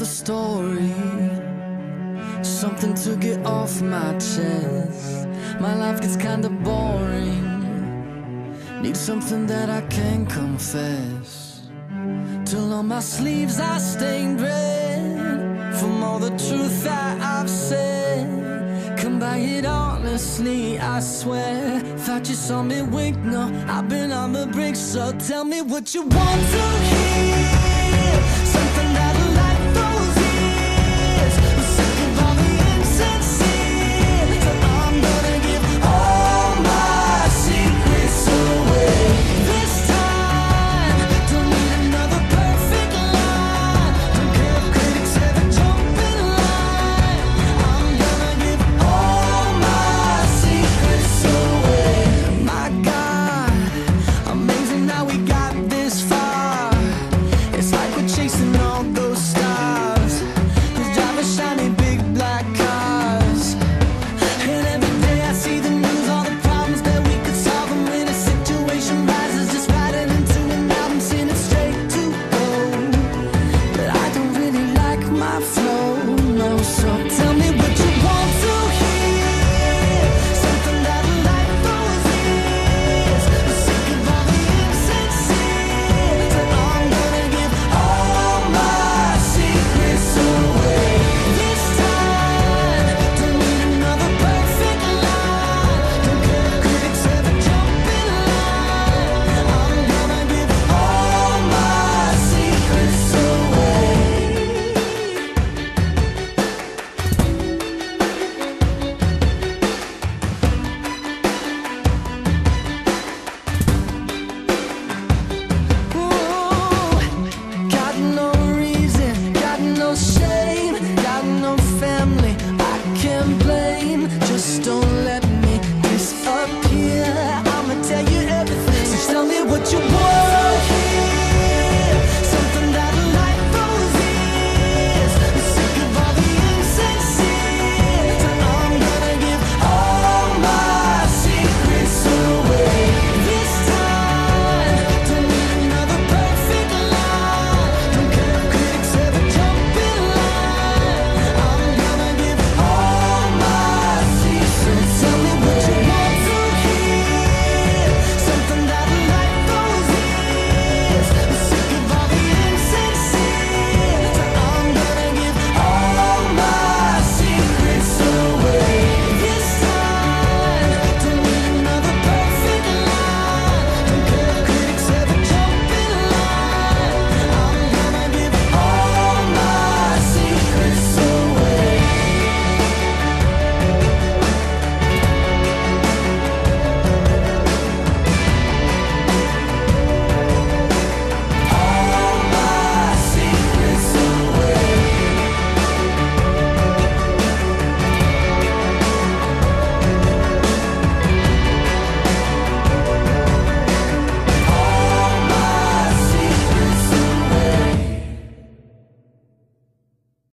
another story, something to get off my chest. My life gets kinda boring, need something that I can confess. Till on my sleeves I stained red from all the truth that I've said. Come by it honestly, I swear. Thought you saw me wink, no, I've been on the brink. So tell me what you want to hear, something that'll light those ears. I'm sick of all the insincere, so I'm gonna give all my secrets away. This time, don't need another perfect line. Don't care if critics ever jump in line. I'm gonna give all my secrets away. My God, amazing how we got this far. It's like we're chasing all those stars, who's driving shiny big black cars. And every day I see the news, all the problems that we could solve. And when a situation rises, just write it into an album, send it straight to gold. But I don't really like my flow, no, so tell